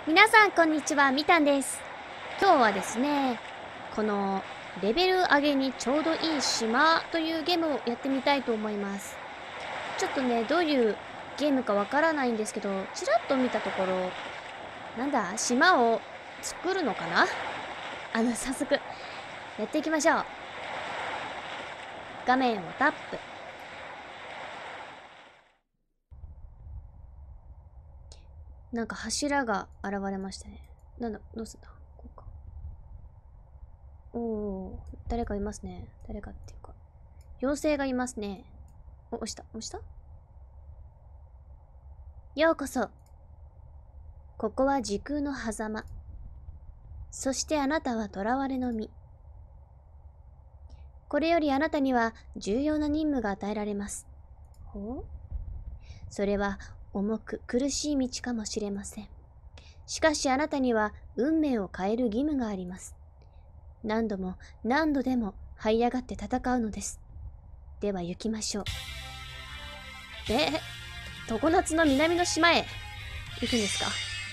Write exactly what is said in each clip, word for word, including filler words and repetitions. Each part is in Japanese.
皆さんこんにちは、みたんです。今日はですね、このレベル上げにちょうどいい島というゲームをやってみたいと思います。ちょっとね、どういうゲームかわからないんですけど、ちらっと見たところ、なんだ、島を作るのかな。あの、早速、やっていきましょう。画面をタップ。なんか柱が現れましたね。なんだ、どうすんだこうか。おお、誰かいますね。誰かっていうか。妖精がいますね。お、押した。押した。ようこそ。ここは時空の狭間。そしてあなたは囚われの身。これよりあなたには重要な任務が与えられます。ほう？それは重く苦しい道かもしれません。しかしあなたには運命を変える義務があります。何度も何度でも這い上がって戦うのです。では行きましょう。え、常夏の南の島へ行くんですか？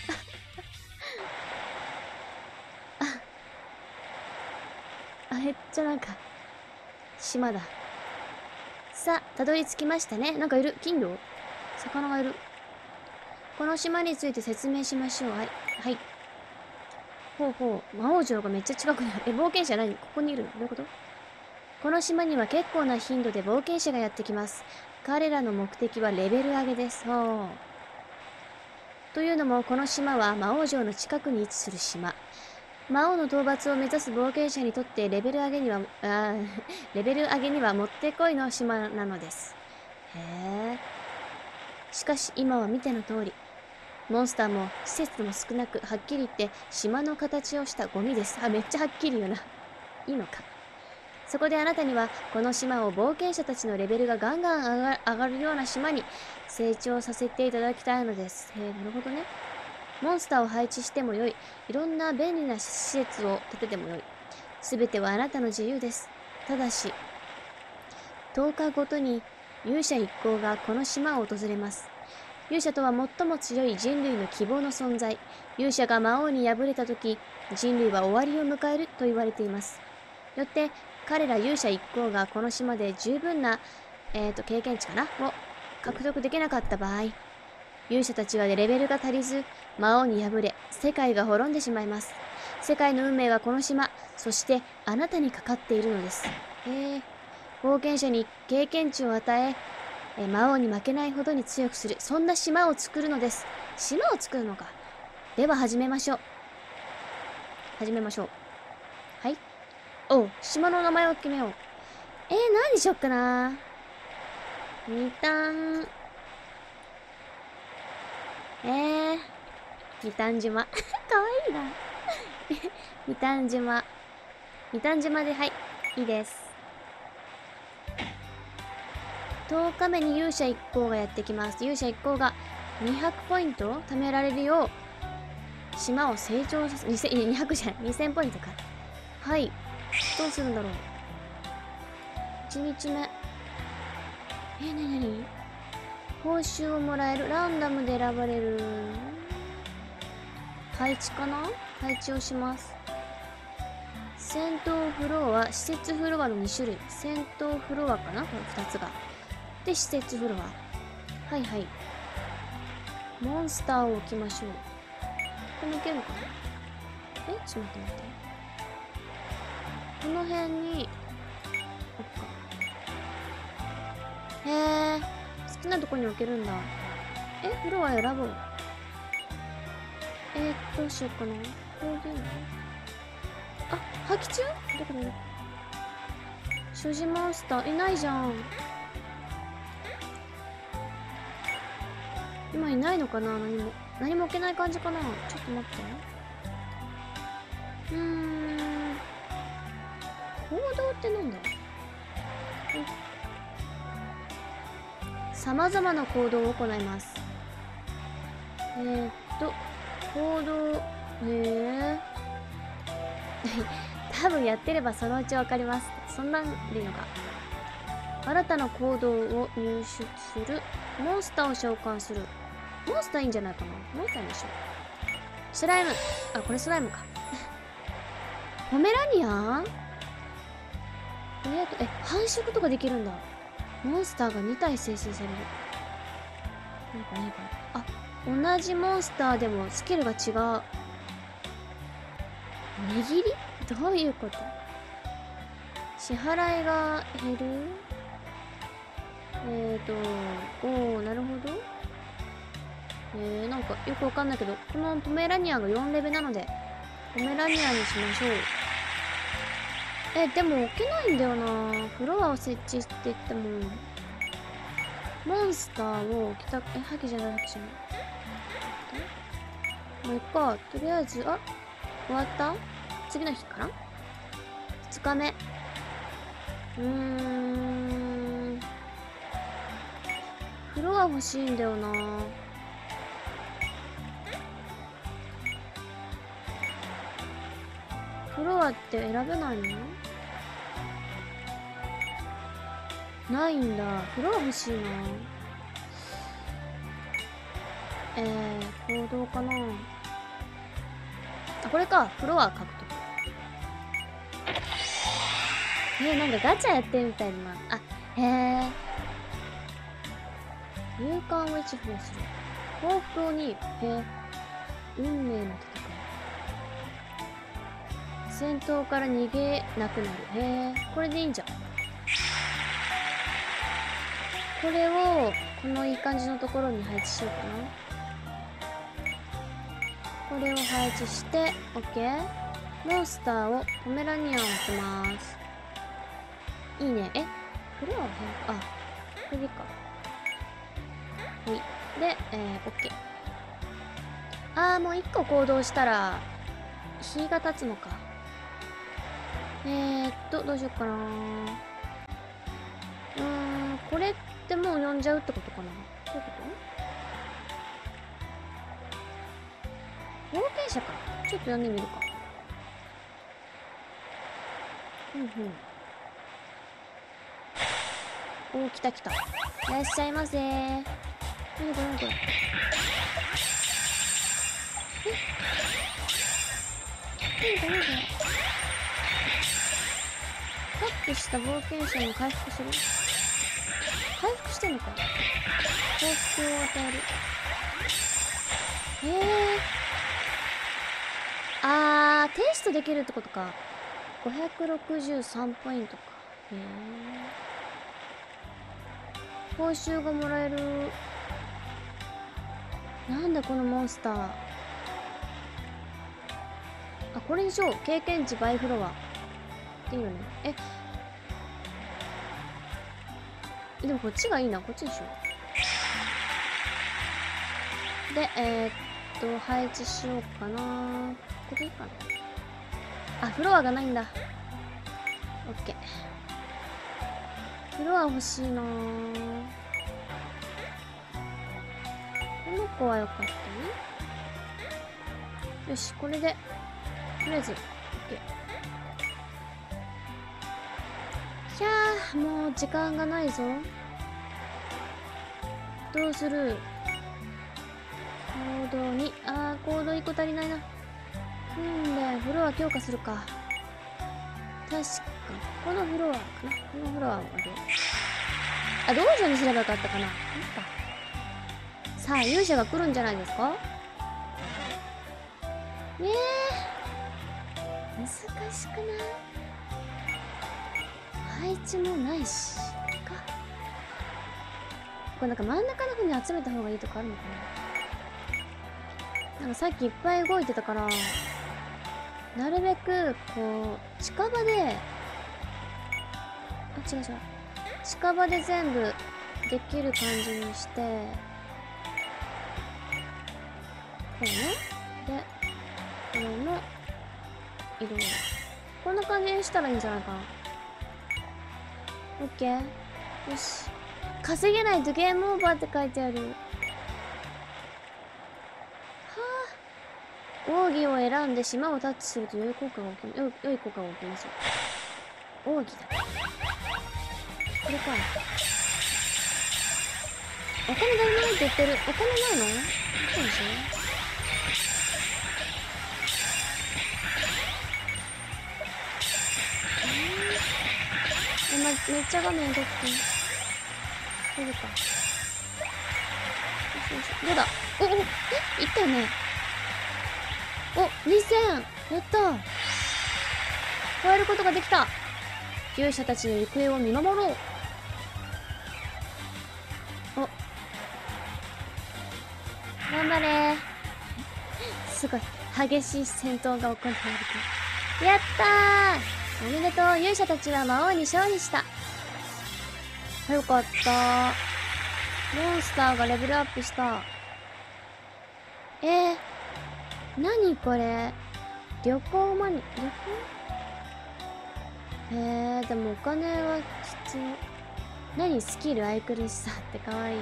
あ、めっちゃなんか、島だ。さあ、たどり着きましたね。なんかいる。金魚？魚がいる。この島について説明しましょう。はい。はい。ほうほう。魔王城がめっちゃ近くにある。え、冒険者何？ここにいるの？どういうこと？この島には結構な頻度で冒険者がやってきます。彼らの目的はレベル上げです。ほう。というのも、この島は魔王城の近くに位置する島。魔王の討伐を目指す冒険者にとってレベル上げには、あレベル上げにはもってこいの島なのです。へえ。しかし今は見ての通り、モンスターも施設も少なく、はっきり言って島の形をしたゴミです。あ、めっちゃはっきり言うな。いいのか。そこであなたにはこの島を冒険者たちのレベルがガンガン上が上がるような島に成長させていただきたいのです。へえ、なるほどね。モンスターを配置してもよい。いろんな便利な施設を建ててもよい。すべてはあなたの自由です。ただし、とおかごとに勇者一行がこの島を訪れます。勇者とは最も強い人類の希望の存在。勇者が魔王に敗れたとき、人類は終わりを迎えると言われています。よって、彼ら勇者一行がこの島で十分な、えーと、経験値かなを獲得できなかった場合、勇者たちはレベルが足りず、魔王に敗れ、世界が滅んでしまいます。世界の運命はこの島、そしてあなたにかかっているのです。へえ。冒険者に経験値を与え、え魔王に負けないほどに強くする。そんな島を作るのです。島を作るのか。では始めましょう。始めましょう。はい。おう、島の名前を決めよう。えー、何にしよっかな。みたん。えー、みたん島。かわいいな。みたん島。みたん島で、はい。いいです。とおかめに勇者一行がやってきます。勇者一行がにひゃくポイント貯められるよう、島を成長させ、にせん、にひゃくじゃない、にせんポイントか。はい。どうするんだろう。いちにちめ。えー、なになに？報酬をもらえる。ランダムで選ばれる。配置かな？配置をします。戦闘フロア、施設フロアのに種類。戦闘フロアかな？このふたつが。で、施設フロア。はいはい。モンスターを置きましょう。これもいけるのかな？え？ちょっと待って待って。この辺に、置くか。へえ。好きなとこに置けるんだ。え？フロア選ぼう。えー、どうしようかな。こういうの。あ、破棄中？どこだよ。所持モンスターいないじゃん。今いないのかな？何も。何も置けない感じかな？ちょっと待って。うーん。行動ってなんだ？様々な行動を行います。えーっと、行動、へえ。多分やってればそのうちわかります。そんなんでいいのか。新たな行動を入手する。モンスターを召喚する。モンスターいいんじゃないかな。モンスターにしよう。 スライム。あ、これスライムか。ポメラニアン？えーと、え、繁殖とかできるんだ。モンスターがに体生成される。なんかないかな。あ、同じモンスターでもスキルが違う。値切り？どういうこと？支払いが減る？えーと、おー、なるほど。えー、なんかよくわかんないけど、このポメラニアンがよんレベなので、ポメラニアンにしましょう。え、でも置けないんだよな。フロアを設置していっても、モンスターを置きたく、え、ハキじゃない、ハキじゃない。もういっか。とりあえず、あ、終わった？次の日かな？ふつかめ。うーん。フロア欲しいんだよな。フロアって選べないの？ないんだ。フロア欲しいな。えー、行動かな。あ、これか。フロア獲得。えー、なんかガチャやってるみたいな。あ、へえ。勇敢をいち増やする。幸福をに。へえ。運命の戦い。戦闘から逃げなくなる。へえ。これでいいんじゃん。これを、このいい感じのところに配置しようかな。これを配置して、OK。モンスターを、ポメラニアンを置きます。いいね。えこれは変あ、これでいいか。はい。で、えー、OK。あー、もういっこ行動したら、日が経つのか。えーっと、どうしようかな。うーん、これってもう呼んじゃうってことかな。どういうこと？冒険者か。ちょっと呼んでみるか。うんうん。おー、来た来た。いらっしゃいませー。なにこれなにこれ。え？なにこれなにこれ。タップした冒険者に回復する。回復してんのか。幸福を与える。へえ。あー、テイストできるってことか。ごひゃくろくじゅうさんポイントか。へえ。報酬がもらえる。なんだこのモンスター。あ、これにしよう。経験値倍フロア。いいよね。え。でもこっちがいいな。こっちにしよう。で、えー、っと、配置しようかな。ここでいいかな。あ、フロアがないんだ。オッケー。フロア欲しいな。この子はよかったね。よし、これで、とりあえず、オッケー。ひゃー、もう時間がないぞ。どうする？行動に、あー、行動いっこ足りないな。うんで、フロア強化するか。確か、このフロアかな。このフロアはどう？あ、道場にすればよかったかな。なんか。さあ、勇者が来るんじゃないですか？ねえ。難しくない？配置もないし。か。これなんか真ん中の方に集めた方がいいとかあるのかな？なんかさっきいっぱい動いてたから、なるべく、こう、近場で、あ、違う違う。近場で全部できる感じにして、こうね。で、これの色を。こんな感じにしたらいいんじゃないかな。オッケー。よし。稼げないとゲームオーバーって書いてある。奥義を選んで島をタッチすると良い効果が起きる。良い効果が起きますよ。奥義だ。これか。お金足りないって言ってる。お金ないの？そうでしょ？ めっちゃ画面動くて出るか。よしよし、どうだ。おお、え、いったよね。お、にせんやった。超えることができた。勇者たちの行方を見守ろう。お、頑張れ。すごい激しい戦闘が行われてる。やったー、おめでとう。勇者たちは魔王に勝利した。よかった。モンスターがレベルアップした。えー、何これ。旅行マニ、旅行えー、でもお金は必要。何スキル愛くるしさってかわい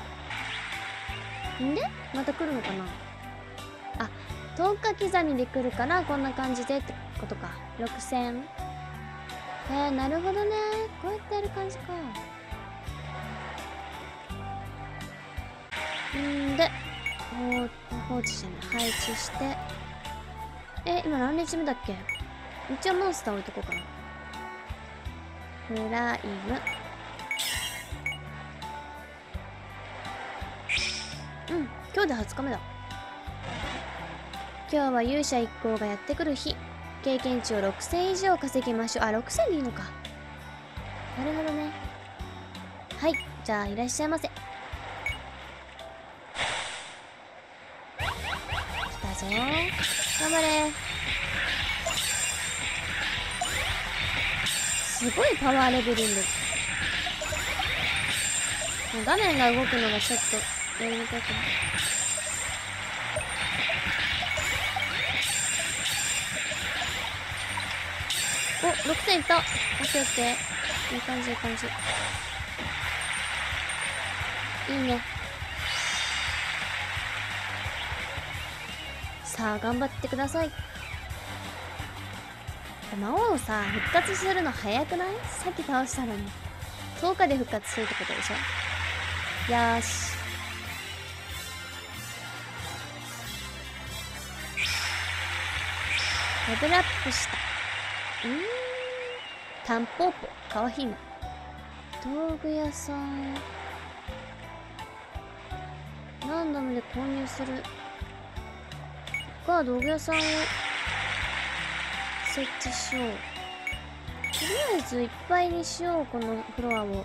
い。んでまた来るのかなあ、とおか刻みで来るからこんな感じでってことか。ろくせん。えー、なるほどね。こうやってやる感じか。んで、放置じゃない、配置して。え、今何日目だっけ。一応モンスター置いとこうかな。プライム。うん、今日ではつかめだ。今日は勇者一行がやってくる日。経験値をろくせん以上稼ぎましょう。あ、ろくせんでいいのか。なるほどね。はい、じゃあいらっしゃいませ。来たぞ。頑張れ。すごいパワーレベリング。画面が動くのがちょっとやりにくいかも。お、ろくせんいった。オッケーオッケー。いい感じいい感じ。いいね。さあ頑張ってください。魔王さ、復活するの早くない？さっき倒したのにとおかで復活するってことでしょ。よーし。レベルアップした。うーん、タンポポかわいいな。道具屋さんランダムで購入するか。道具屋さんを設置しよう。とりあえずいっぱいにしよう、このフロアを。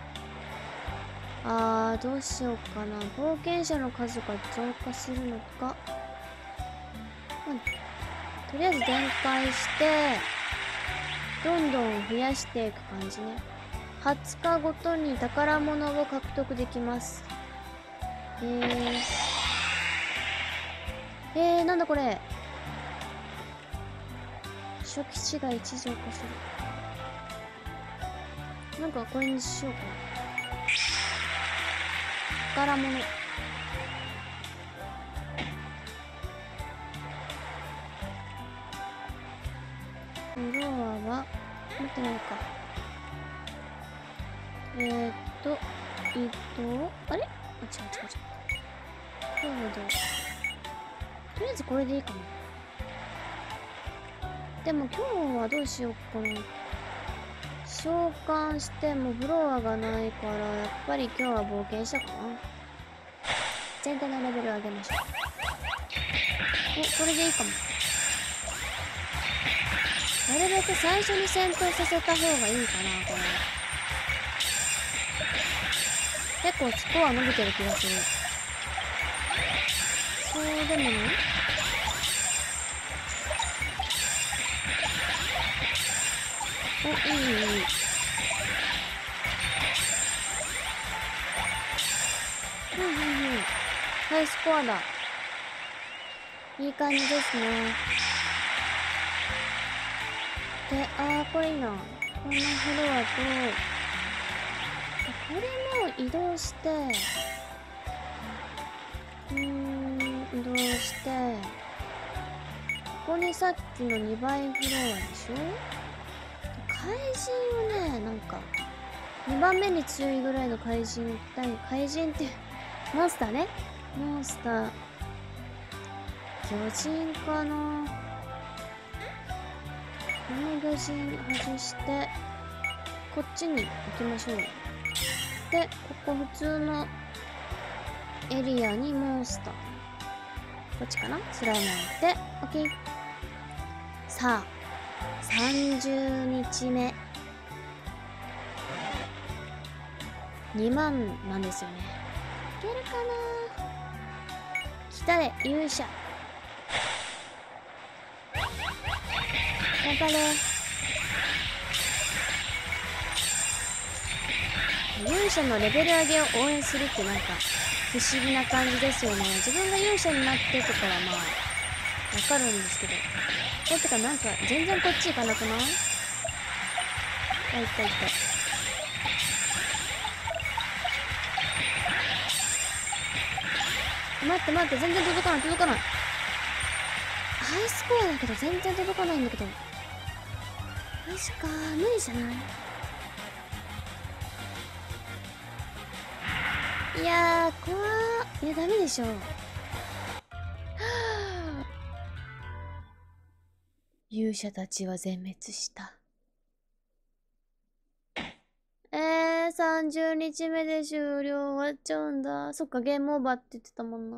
あー、どうしようかな。冒険者の数が増加するのか、うん、とりあえず展開してどんどん増やしていく感じね。はつかごとに宝物を獲得できます。えー、えー、なんだこれ。初期値がいち増加する。なんかこれにしようかな。宝物。フロアは持ってないか。えーっと移動、あれ、あ、違う違う違う。そうだ。とりあえずこれでいいかも。でも今日はどうしようかな。召喚してもフロアがないから、やっぱり今日は冒険したかな。全体のレベル上げましょう。お、これでいいかも。なるべく最初に戦闘させた方がいいかな、これ。結構スコア伸びてる気がする。そうでもない？お、いいいいいい。うんうんうん。ハイスコアだ。いい感じですね。で、あー、これいいな。このフロアと、これも移動して、うーん、移動して、ここにさっきのにばいフロアでしょ。怪人をね、なんか、にばんめに強いぐらいの怪人をたい。怪人って、モンスターね。モンスター。魚人かな。この魚人外して、 こっちに行きましょう。で、ここ普通のエリアにモンスター。こっちかな？スライムを置いて、オッケー。さあ、さんじゅうにちめ。にまんなんですよね。いけるかな？来たれ、勇者。頑張れ。勇者のレベル上げを応援するってなんか不思議な感じですよね。自分が勇者になってとかはまあわかるんですけど。え、てかなんか全然こっち行かなくない？あ、行った行った。待って待って、全然届かない届かない。ハイスコアだけど全然届かないんだけど。マジか、無理じゃない？いやー、怖ー。いや、ダメでしょ。はぁ。勇者たちは全滅した。えー、さんじゅうにちめで終了。終わっちゃうんだ。そっか、ゲームオーバーって言ってたもんな。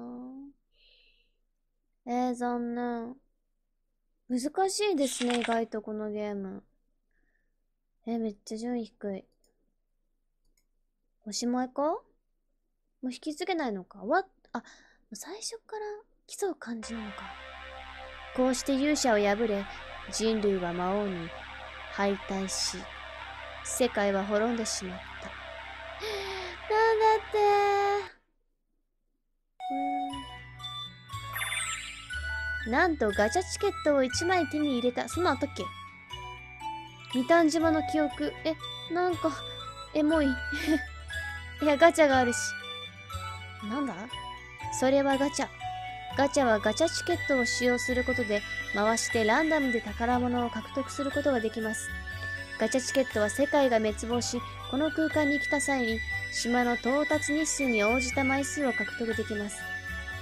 えー、残念。難しいですね、意外とこのゲーム。えー、めっちゃ順位低い。おしまいか？もう引き継げないのか？わっ、あ、最初から基礎を感じるのか。こうして勇者を破れ、人類は魔王に敗退し、世界は滅んでしまった。なんだってー。なんとガチャチケットをいちまい手に入れた。そんなんあったっけ？二反島の記憶。え、なんか、エモい。いや、ガチャがあるし。なんだ？それはガチャ。ガチャはガチャチケットを使用することで、回してランダムで宝物を獲得することができます。ガチャチケットは世界が滅亡し、この空間に来た際に、島の到達日数に応じた枚数を獲得できます。え ?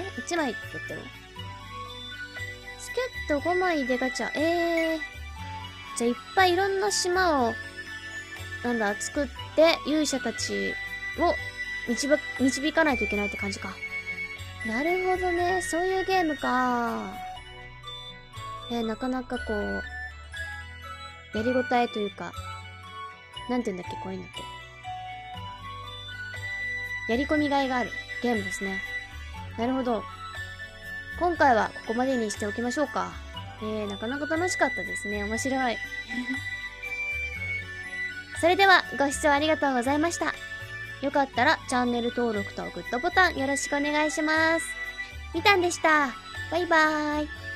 いち 枚って言ってる？チケットごまいでガチャ。えー。じゃあいっぱいいろんな島を、なんだ、作って、勇者たちを導、導かないといけないって感じか。なるほどね。そういうゲームか。えー、なかなかこう、やりごたえというか、なんて言うんだっけ、こういうのって。やり込みがいがあるゲームですね。なるほど。今回はここまでにしておきましょうか。えー、なかなか楽しかったですね。面白い。それでは、ご視聴ありがとうございました。よかったらチャンネル登録とグッドボタンよろしくお願いします。みたんでした。バイバーイ。